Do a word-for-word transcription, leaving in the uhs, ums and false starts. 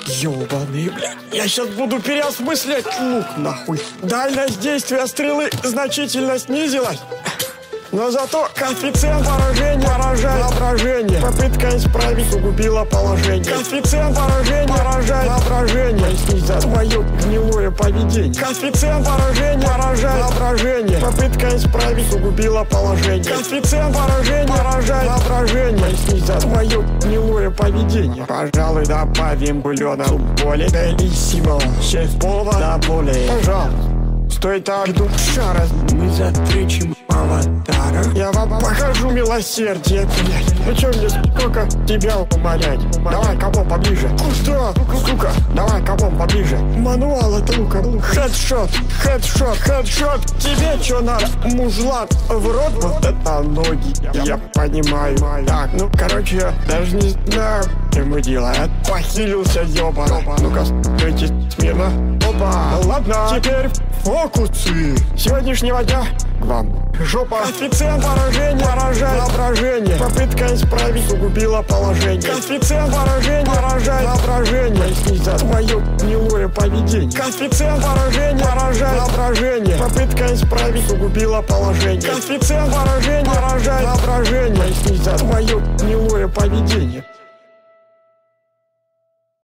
Ёбаный, блядь. Я сейчас буду переосмыслять лук, нахуй. Дальность действия стрелы значительно снизилась. Но зато коэффициент поражения поражает воображение. Попытка исправить угубила положение. Коэффициент поражения поражает воображение. Пояснить за твое гнилое поведение. Коэффициент поражения поражает воображение. Попытка исправить угубила положение. Коэффициент поражения поражает воображение. Пояснить за твое гнилое поведение. Пожалуй, добавим бульона более белиссимо. Шеф повар да более. Пожалуйста. Стоит так душа, мы затречим аватара. Я вам покажу милосердие, блядь. Ну чё мне сколько тебя умолять? Давай, кому поближе? Куда? Сука, давай, кому поближе? Мануал от лука. Хедшот, хедшот, хедшот. Тебе чё надо, мужлан? В рот вот это ноги. Я понимаю. Так, ну короче, я даже не знаю, ему делает. Похилился, ёба. Ну-ка, стойте смирно. Опа, ладно, теперь фокусы. Сегодняшнего дня к вам жопа. Коэффициент поражения поражает воображение. Попытка исправить угубила положение. Коэффициент поражения поражает воображение. Пояснить за твое гнилое поведение. Коэффициент поражения поражает воображение. Попытка исправить угубила положение. Коэффициент поражения поражает воображение. Пояснить за твое гнилое поведение.